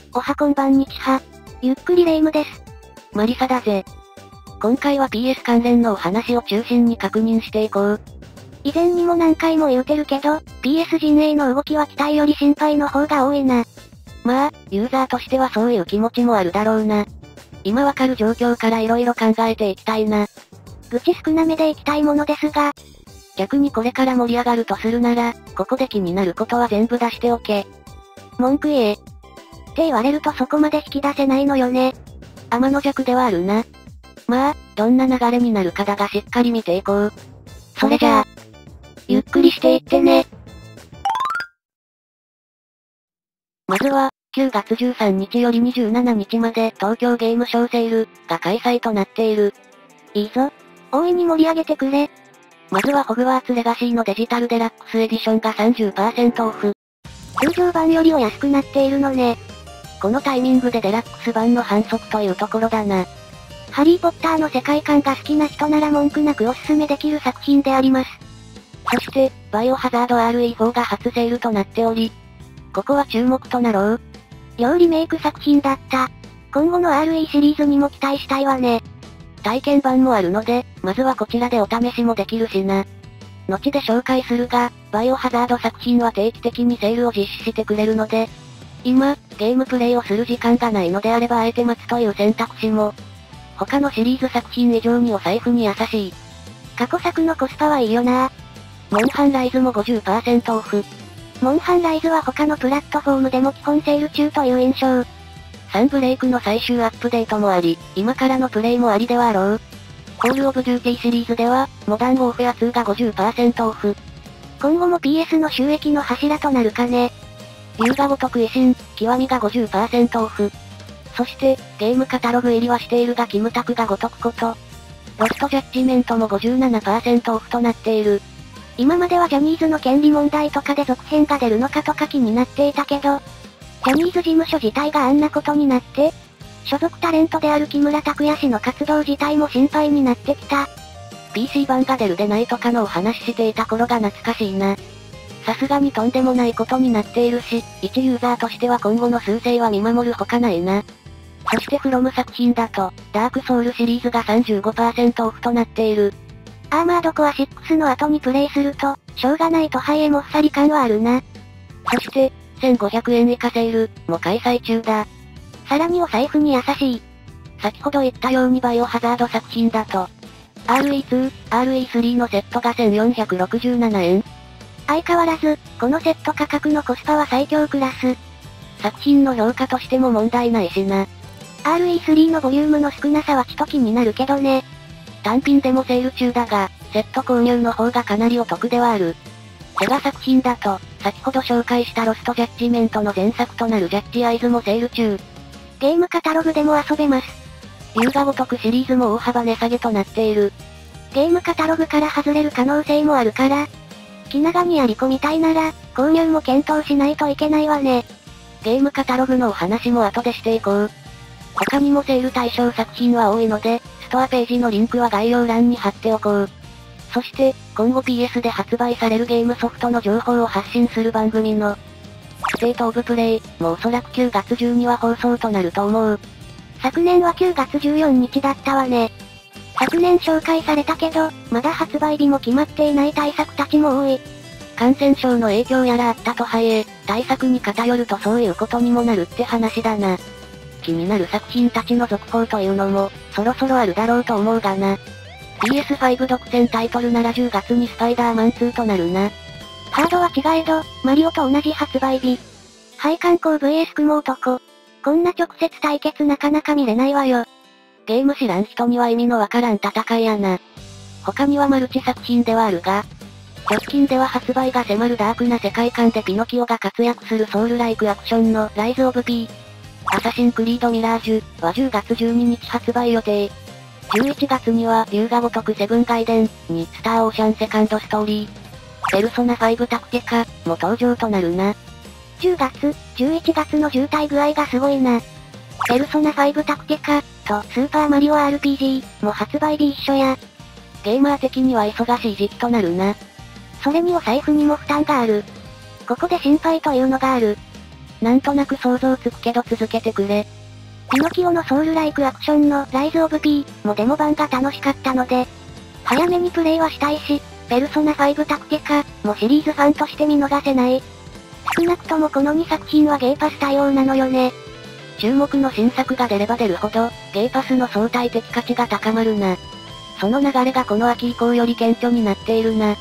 おはこんばんにちは。ゆっくりレ夢ムです。 マリサだぜ。今回は PS 関連のお話を中心に確認していこう。 以前にも何回も言うてるけど、PS 陣営の動きは期待より心配の方が多いな。 まあ、ユーザーとしてはそういう気持ちもあるだろうな。今わかる状況から色々考えていきたいな。 愚痴少なめでいきたいものですが、 逆にこれから盛り上がるとするなら、ここで気になることは全部出しておけ。 文句言え。って言われるとそこまで引き出せないのよね。 天の弱ではあるな。まあ、どんな流れになるかだがしっかり見ていこう。 それじゃあ、ゆっくりしていってね。 まずは、9月13日より27日まで東京ゲームショウセールが開催となっている。 いいぞ。大いに盛り上げてくれ。 まずはホグワーツレガシーのデジタルデラックスエディションが 30% オフ。 通常版よりお安くなっているのね。 このタイミングでデラックス版の反則というところだな。 ハリーポッターの世界観が好きな人なら文句なくおすすめできる作品であります。 そして、バイオハザード RE4 が初セールとなっており、ここは注目となろう。 両リメイク作品だった。今後の RE シリーズにも期待したいわね。 体験版もあるので、まずはこちらでお試しもできるしな。後で紹介するが、バイオハザード作品は定期的にセールを実施してくれるので、今、ゲームプレイをする時間がないのであればあえて待つという選択肢も、他のシリーズ作品以上にお財布に優しい。 過去作のコスパはいいよな。 モンハンライズも 50% オフ。 モンハンライズは他のプラットフォームでも基本セール中という印象。 サンブレイクの最終アップデートもあり、今からのプレイもありではあろう。コールオブデューティシリーズでは、モダンウォーフェア2が 50% オフ。 今後も PS の収益の柱となるかね。 龍が如く維新、極みが 50% オフ。そして、ゲームカタログ入りはしているがキムタクが如くこと。ロストジャッジメントも 57% オフとなっている。 今まではジャニーズの権利問題とかで続編が出るのかとか気になっていたけど、ジャニーズ事務所自体があんなことになって、所属タレントである木村拓哉氏の活動自体も心配になってきた。 PC 版が出るでないとかのお話していた頃が懐かしいな。さすがにとんでもないことになっているし、一ユーザーとしては今後の趨勢は見守るほかないな。そしてフロム作品だと、ダークソウルシリーズが 35% オフとなっている。 アーマードコア6の後にプレイすると、しょうがないとはいえもっさり感はあるな。 そして、1500円以下セール、も開催中だ。 さらにお財布に優しい。 先ほど言ったようにバイオハザード作品だと、RE2、RE3 のセットが1467円。 相変わらず、このセット価格のコスパは最強クラス。 作品の評価としても問題ないしな。 RE3 のボリュームの少なさはちと気になるけどね。 単品でもセール中だが、セット購入の方がかなりお得ではある。セガ作品だと、先ほど紹介したロストジャッジメントの前作となるジャッジアイズもセール中。 ゲームカタログでも遊べます。 龍が如くシリーズも大幅値下げとなっている。 ゲームカタログから外れる可能性もあるから、気長にやり込みたいなら、購入も検討しないといけないわね。 ゲームカタログのお話も後でしていこう。他にもセール対象作品は多いので、ストアページのリンクは概要欄に貼っておこう。そして、今後 PS で発売されるゲームソフトの情報を発信する番組の、ステートオブプレイ、もおそらく9月中には放送となると思う。 昨年は9月14日だったわね。昨年紹介されたけど、まだ発売日も決まっていない対策たちも多い。 感染症の影響やらあったとはいえ、対策に偏るとそういうことにもなるって話だな。気になる作品たちの続報というのも、そろそろあるだろうと思うがな。PS5 独占タイトルなら10月にスパイダーマン2となるな。 ハードは違えど、マリオと同じ発売日。配管工 VS 雲男。こんな直接対決なかなか見れないわよ。 ゲーム知らん人には意味のわからん戦いやな。他にはマルチ作品ではあるが、直近では発売が迫るダークな世界観でピノキオが活躍するソウルライクアクションのライズオブ P。アサシンクリードミラージュは10月12日発売予定。11月には龍が如くセブンガイデンにスターオーシャンセカンドストーリー。ペルソナ5タクティカも登場となるな。 10月、11月の渋滞具合がすごいな。ペルソナ5タクティカとスーパーマリオ RPG も発売日一緒や。 ゲーマー的には忙しい時期となるな。 それにお財布にも負担がある。ここで心配というのがある。 なんとなく想像つくけど続けてくれ。 ピノキオのソウルライクアクションのライズオブ P もデモ版が楽しかったので、早めにプレイはしたいし、ペルソナ5タクティカもシリーズファンとして見逃せない。少なくともこの2作品はゲーパス対応なのよね。 注目の新作が出れば出るほど、ゲーパスの相対的価値が高まるな。その流れがこの秋以降より顕著になっているな。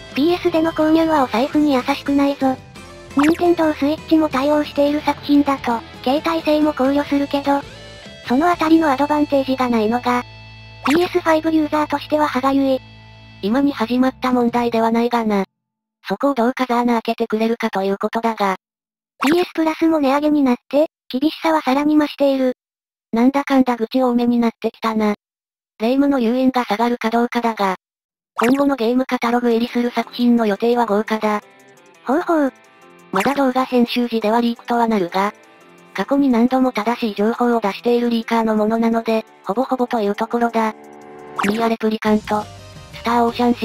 PS での購入はお財布に優しくないぞ。任天堂スイッチも対応している作品だと、携帯性も考慮するけど、そのあたりのアドバンテージがないのが、PS5 ユーザーとしては歯がゆい。 今に始まった問題ではないがな。そこをどう風穴開けてくれるかということだが。 PS プラスも値上げになって、厳しさはさらに増している。 なんだかんだ愚痴多めになってきたな。レイムの誘引が下がるかどうかだが。今後のゲームカタログ入りする作品の予定は豪華だ。 ほうほう。 まだ動画編集時ではリークとはなるが、過去に何度も正しい情報を出しているリーカーのものなので、ほぼほぼというところだ。ニーアレプリカント、スターオーシャン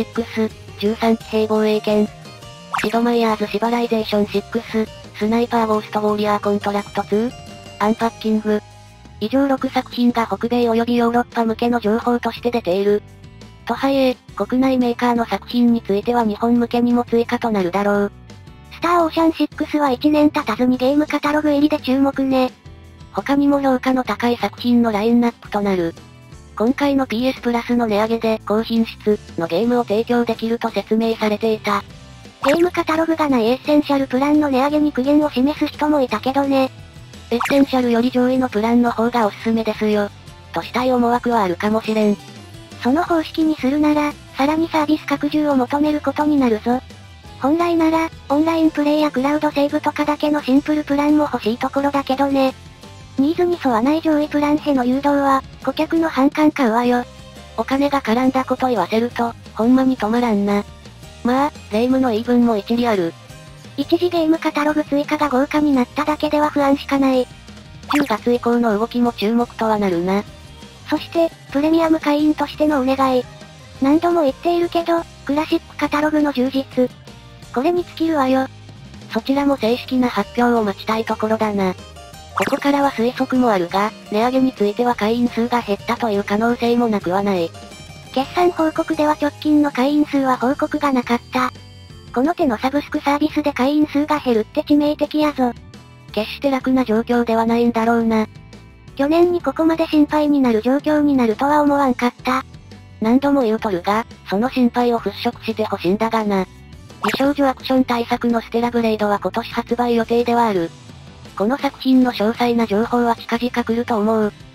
6、13騎兵防衛圏、シドマイヤーズシバライゼーション6、スナイパーゴーストウォーリアーコントラクト2、アンパッキング。以上6作品が北米及びヨーロッパ向けの情報として出ている。とはいえ、国内メーカーの作品については日本向けにも追加となるだろう。 スターオーシャン6は1年経たずにゲームカタログ入りで注目ね。 他にも評価の高い作品のラインナップとなる。今回の PS プラスの値上げで高品質のゲームを提供できると説明されていた。 ゲームカタログがないエッセンシャルプランの値上げに苦言を示す人もいたけどね。 エッセンシャルより上位のプランの方がおすすめですよ。としたい思惑はあるかもしれん。 その方式にするなら、さらにサービス拡充を求めることになるぞ。本来なら、オンラインプレイやクラウドセーブとかだけのシンプルプランも欲しいところだけどね。ニーズに沿わない上位プランへの誘導は、顧客の反感買うわよ。 お金が絡んだこと言わせると、ほんまに止まらんな。まあ、レイムの言い分も一理ある。 一時ゲームカタログ追加が豪華になっただけでは不安しかない。 10月以降の動きも注目とはなるな。 そして、プレミアム会員としてのお願い。何度も言っているけど、クラシックカタログの充実。これに尽きるわよ。 そちらも正式な発表を待ちたいところだな。ここからは推測もあるが、値上げについては会員数が減ったという可能性もなくはない。 決算報告では直近の会員数は報告がなかった。この手のサブスクサービスで会員数が減るって致命的やぞ。 決して楽な状況ではないんだろうな。 去年にここまで心配になる状況になるとは思わんかった。 何度も言うとるが、その心配を払拭してほしいんだがな。美少女アクション大作のステラブレイドは今年発売予定ではある。この作品の詳細な情報は近々来ると思う。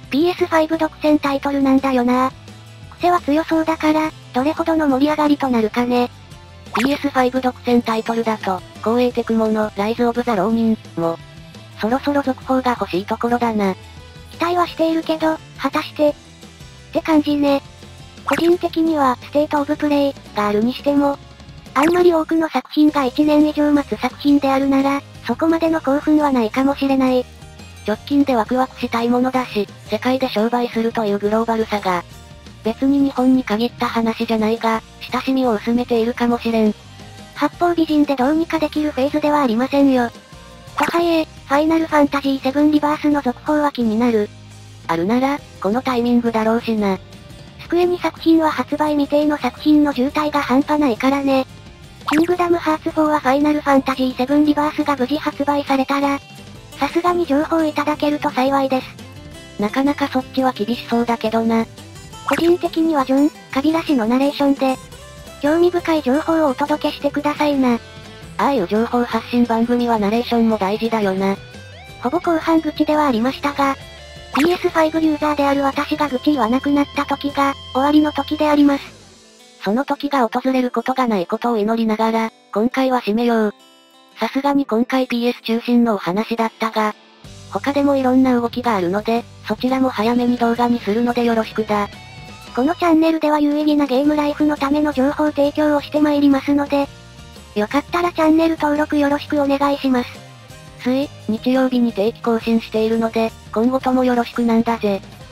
PS5 独占タイトルなんだよな。癖は強そうだから、どれほどの盛り上がりとなるかね。 PS5 独占タイトルだと、光栄テクモのライズオブザ浪人も、そろそろ続報が欲しいところだな。 期待はしているけど、果たしてって感じね。個人的には、ステートオブプレイがあるにしても、あんまり多くの作品が1年以上待つ作品であるなら、そこまでの興奮はないかもしれない。 直近でワクワクしたいものだし、世界で商売するというグローバルさが、別に日本に限った話じゃないが、親しみを薄めているかもしれん。 八方美人でどうにかできるフェーズではありませんよ。とはいえ、ファイナルファンタジー7リバースの続報は気になる。 あるなら、このタイミングだろうしな。 スクエニ作品は発売未定の作品の渋滞が半端ないからね。キングダムハーツ4はファイナルファンタジー7リバースが無事発売されたら、さすがに情報いただけると幸いです。 なかなかそっちは厳しそうだけどな。 個人的にはジョン・カビラ氏のナレーションで、興味深い情報をお届けしてくださいな。 ああいう情報発信番組はナレーションも大事だよな。 ほぼ後半口ではありましたが、PS5 ユーザーである私が愚痴言わなくなった時が、終わりの時であります。 その時が訪れることがないことを祈りながら、今回は締めよう。さすがに今回 PS 中心のお話だったが、他でもいろんな動きがあるので、そちらも早めに動画にするのでよろしくだ。 このチャンネルでは有意義なゲームライフのための情報提供をしてまいりますので、よかったらチャンネル登録よろしくお願いします。 日曜日に定期更新しているので、今後ともよろしくなんだぜ。